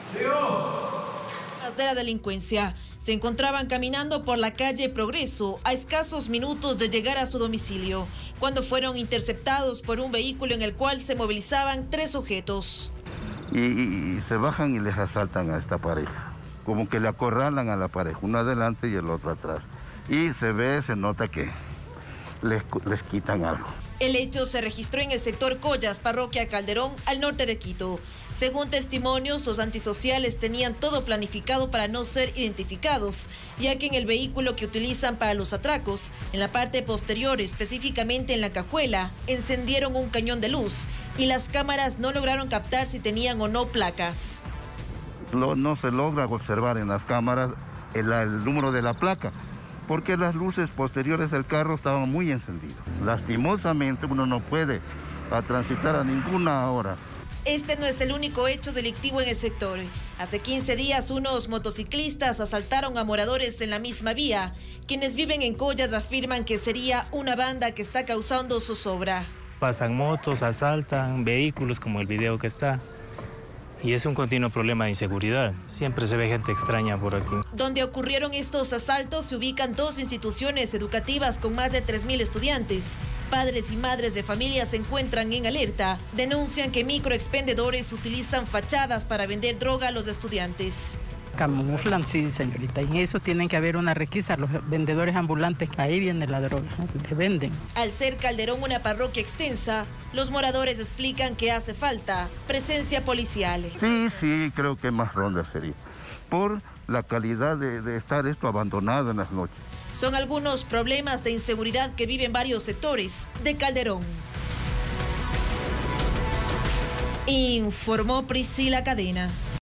De la delincuencia se encontraban caminando por la calle Progreso a escasos minutos de llegar a su domicilio cuando fueron interceptados por un vehículo en el cual se movilizaban 3 sujetos. Y se bajan y les asaltan a esta pareja, como que le acorralan a la pareja, uno adelante y el otro atrás, y se nota que les quitan algo. El hecho se registró en el sector Collas, parroquia Calderón, al norte de Quito. Según testimonios, los antisociales tenían todo planificado para no ser identificados, ya que en el vehículo que utilizan para los atracos, en la parte posterior, específicamente en la cajuela, encendieron un cañón de luz y las cámaras no lograron captar si tenían o no placas. No se logra observar en las cámaras el número de la placa, porque las luces posteriores del carro estaban muy encendidas. Lastimosamente uno no puede transitar a ninguna hora. Este no es el único hecho delictivo en el sector. Hace 15 días unos motociclistas asaltaron a moradores en la misma vía. Quienes viven en Collas afirman que sería una banda que está causando zozobra. Pasan motos, asaltan vehículos como el video que está. Y es un continuo problema de inseguridad. Siempre se ve gente extraña por aquí. Donde ocurrieron estos asaltos se ubican 2 instituciones educativas con más de 3.000 estudiantes. Padres y madres de familia se encuentran en alerta. Denuncian que microexpendedores utilizan fachadas para vender droga a los estudiantes. Camuflan, sí, señorita. En eso tienen que haber una requisa. Los vendedores ambulantes, ahí viene la droga, le venden. Al ser Calderón una parroquia extensa, los moradores explican que hace falta presencia policial. Sí, creo que más ronda sería, por la calidad de estar esto abandonado en las noches. Son algunos problemas de inseguridad que viven varios sectores de Calderón. Informó Priscila Cadena.